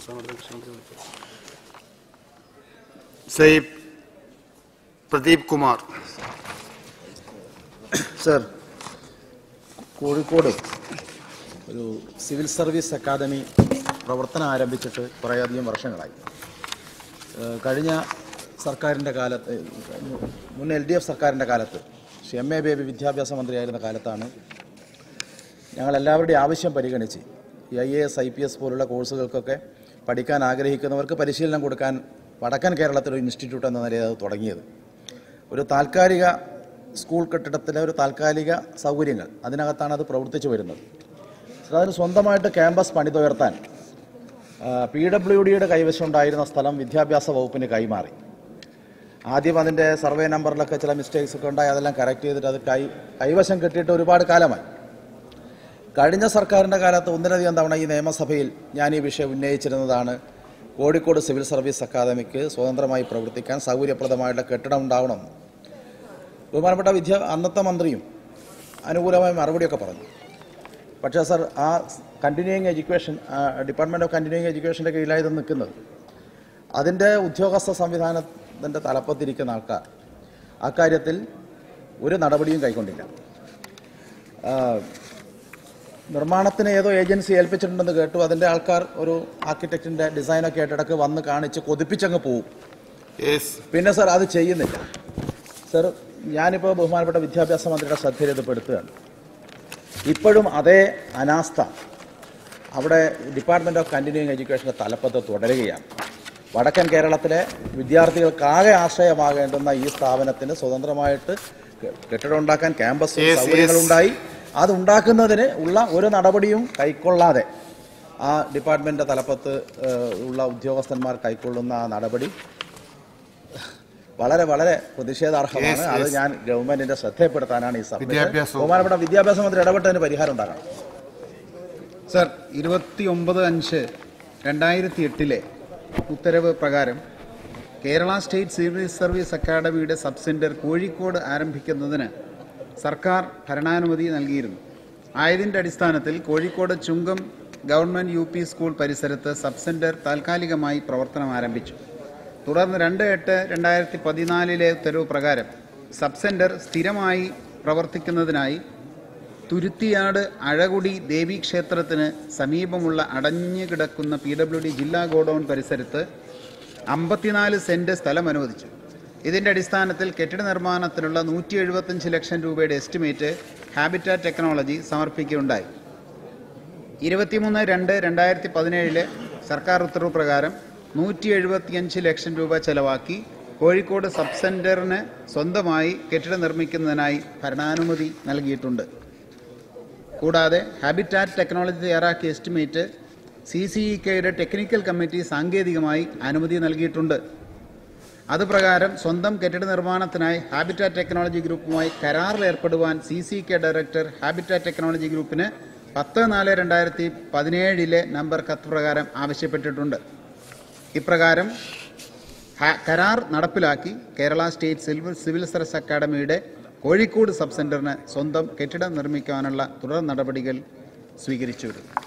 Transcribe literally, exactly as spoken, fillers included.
Say Pradeep Kumar. Sir, Kozhikode ഒരു civil service academy പ്രവർത്തനം ആരംഭിച്ചിട്ട് കുറേയധികം വർഷങ്ങളായി. കഴിഞ്ഞ സർക്കാരിൻ്റെ കാലത്ത്, മുൻ എൽ ഡി എഫ് സർക്കാരിൻ്റെ കാലത്ത് ശ്രീ എം എ ബേബി വിദ്യാഭ്യാസ മന്ത്രിയായിരുന്ന കാലത്താണ് ഞങ്ങളെല്ലാവരുടെയും ആവശ്യം പരിഗണിച്ച് ഈ I A S I P S പോലുള്ള കോഴ്സുകൾക്കൊക്കെ പഠിക്കാൻ ആഗ്രഹിക്കുന്നവർക്ക് പരിശീലനം കൊടുക്കാൻ വടക്കൻ കേരളത്തിലൊരു ഇൻസ്റ്റിറ്റ്യൂട്ട് എന്ന നിലയിൽ അത് തുടങ്ങിയത്. ഒരു താൽക്കാലിക സ്കൂൾ കെട്ടിടത്തിലെ ഒരു താൽക്കാലിക സൗകര്യങ്ങൾ അതിനകത്താണ് അത് പ്രവർത്തിച്ചു വരുന്നത്. അതിന് സ്വന്തമായിട്ട് ക്യാമ്പസ് പണിതുയർത്താൻ പി ഡബ്ല്യു ഡിയുടെ കൈവശം ഉണ്ടായിരുന്ന സ്ഥലം വിദ്യാഭ്യാസ വകുപ്പിന് കൈമാറി. ആദ്യം അതിൻ്റെ സർവേ നമ്പറിലൊക്കെ ചില മിസ്റ്റേക്സ് ഒക്കെ ഉണ്ടായി, അതെല്ലാം കറക്റ്റ് ചെയ്തിട്ട് അത് കൈ കൈവശം കിട്ടിയിട്ട് ഒരുപാട് കാലമായി. കഴിഞ്ഞ സർക്കാരിൻ്റെ കാലത്ത് ഒന്നിലധികം തവണ ഈ നിയമസഭയിൽ ഞാൻ ഈ വിഷയം ഉന്നയിച്ചിരുന്നതാണ്. കോഴിക്കോട് സിവിൽ സർവീസ് അക്കാദമിക്ക് സ്വതന്ത്രമായി പ്രവർത്തിക്കാൻ സൗകര്യപ്രദമായിട്ടുള്ള കെട്ടിടം ഉണ്ടാവണം. ബഹുമാനപ്പെട്ട വിദ്യ അന്നത്തെ മന്ത്രിയും അനുകൂലമായ മറുപടിയൊക്കെ പറഞ്ഞു. പക്ഷേ സർ, ആ continuing education department of continuing എഡ്യൂക്കേഷൻ്റെ കീഴിലായത് നിൽക്കുന്നത്. അതിൻ്റെ ഉദ്യോഗസ്ഥ സംവിധാനത്തിൻ്റെ തലപ്പത്തിരിക്കുന്ന ആൾക്കാർ അക്കാര്യത്തിൽ ഒരു നടപടിയും കൈക്കൊണ്ടില്ല. നിർമ്മാണത്തിന് ഏതോ ഏജൻസി ഏൽപ്പിച്ചിട്ടുണ്ടെന്ന് കേട്ടു. അതിൻ്റെ ആൾക്കാർ ഒരു ആർക്കിടെക്റ്റിൻ്റെ ഡിസൈനൊക്കെ ആയിട്ട് ഇടയ്ക്ക് വന്ന് കാണിച്ച് കൊതിപ്പിച്ചങ്ങ് പോവും. പിന്നെ സർ അത് ചെയ്യുന്നില്ല. സർ, ഞാനിപ്പോൾ ബഹുമാനപ്പെട്ട വിദ്യാഭ്യാസ മന്ത്രിയുടെ ശ്രദ്ധയിൽ ഇത് പെടുത്തുകയാണ്. ഇപ്പോഴും അതേ അനാസ്ഥ അവിടെ ഡിപ്പാർട്ട്മെൻറ്റ് ഓഫ് കണ്ടിന്യൂയിങ് എഡ്യൂക്കേഷൻ്റെ തലപ്പത്ത് തുടരുകയാണ്. വടക്കൻ കേരളത്തിലെ വിദ്യാർത്ഥികൾക്കാകെ ആശ്രയമാകേണ്ടുന്ന ഈ സ്ഥാപനത്തിന് സ്വതന്ത്രമായിട്ട് കെട്ടിടം ഉണ്ടാക്കാൻ ക്യാമ്പസ് സൗകര്യങ്ങളുണ്ടായി. അതുണ്ടാക്കുന്നതിന് ഉള്ള ഒരു നടപടിയും കൈക്കൊള്ളാതെ ആ ഡിപ്പാർട്ട്മെൻറ്റിൻ്റെ തലപ്പത്ത് ഉള്ള ഉദ്യോഗസ്ഥന്മാർ കൈക്കൊള്ളുന്ന ആ നടപടി വളരെ വളരെ പ്രതിഷേധാർഹമാണ്. അത് ഞാൻ ഗവൺമെന്റിന്റെ ശ്രദ്ധയപ്പെടുത്താനാണ് ഈ സഭ. ബഹുമാനപ്പെട്ട വിദ്യാഭ്യാസ മന്ത്രി ഇടപെട്ടതിന് പരിഹാരം ഉണ്ടാകണം. സർ, ഇരുപത്തി ഒമ്പത് അഞ്ച് രണ്ടായിരത്തി എട്ടിലെ ഉത്തരവ് പ്രകാരം കേരള സ്റ്റേറ്റ് സിവിൽ സർവീസ് അക്കാദമിയുടെ സബ് സെന്റർ കോഴിക്കോട് ആരംഭിക്കുന്നതിന് സർക്കാർ ഭരണാനുമതി നൽകിയിരുന്നു. ആയതിൻ്റെ അടിസ്ഥാനത്തിൽ Kozhikode Chungam government U P school പരിസരത്ത് സബ് സെന്റർ താൽക്കാലികമായി പ്രവർത്തനം ആരംഭിച്ചു. തുടർന്ന് രണ്ട് എട്ട് രണ്ടായിരത്തി പതിനാലിലെ ഉത്തരവ് പ്രകാരം സബ് സെന്റർ സ്ഥിരമായി പ്രവർത്തിക്കുന്നതിനായി തുരുത്തിയാട് അഴകുടി ദേവീക്ഷേത്രത്തിന് സമീപമുള്ള അടഞ്ഞു കിടക്കുന്ന പി ഡബ്ല്യു ഡി ജില്ലാ ഗോഡൌൺ പരിസരത്ത് അമ്പത്തിനാല് സെന്റ് സ്ഥലം അനുവദിച്ചു. ഇതിൻ്റെ അടിസ്ഥാനത്തിൽ കെട്ടിട നിർമ്മാണത്തിനുള്ള നൂറ്റി എഴുപത്തഞ്ച് ലക്ഷം രൂപയുടെ എസ്റ്റിമേറ്റ് ഹാബിറ്റാറ്റ് ടെക്നോളജി സമർപ്പിക്കുകയുണ്ടായി. ഇരുപത്തിമൂന്ന് രണ്ട് രണ്ടായിരത്തി പതിനേഴിലെ സർക്കാർ ഉത്തരവ് പ്രകാരം നൂറ്റി എഴുപത്തിയഞ്ച് ലക്ഷം രൂപ ചെലവാക്കി കോഴിക്കോട് സബ് സെന്ററിന് സ്വന്തമായി കെട്ടിടം നിർമ്മിക്കുന്നതിനായി ഭരണാനുമതി നൽകിയിട്ടുണ്ട്. കൂടാതെ ഹാബിറ്റാറ്റ് ടെക്നോളജി തയ്യാറാക്കിയ എസ്റ്റിമേറ്റ് സി സി ഇ കെയുടെ ടെക്നിക്കൽ കമ്മിറ്റി സാങ്കേതികമായി അനുമതി നൽകിയിട്ടുണ്ട്. അതുപ്രകാരം സ്വന്തം കെട്ടിട നിർമ്മാണത്തിനായി ഹാബിറ്റാറ്റ് ടെക്നോളജി ഗ്രൂപ്പുമായി കരാറിൽ ഏർപ്പെടുവാൻ C C K director habitat technology ഗ്രൂപ്പിന് പത്ത് നാല് രണ്ടായിരത്തി പതിനേഴിലെ നമ്പർ കത്ത് പ്രകാരം ആവശ്യപ്പെട്ടിട്ടുണ്ട്. ഇപ്രകാരം കരാർ നടപ്പിലാക്കി Kerala state civil civil service അക്കാദമിയുടെ കോഴിക്കോട് സബ് സെന്ററിന് സ്വന്തം കെട്ടിടം നിർമ്മിക്കാനുള്ള തുടർ നടപടികൾ സ്വീകരിച്ചു വരുന്നു.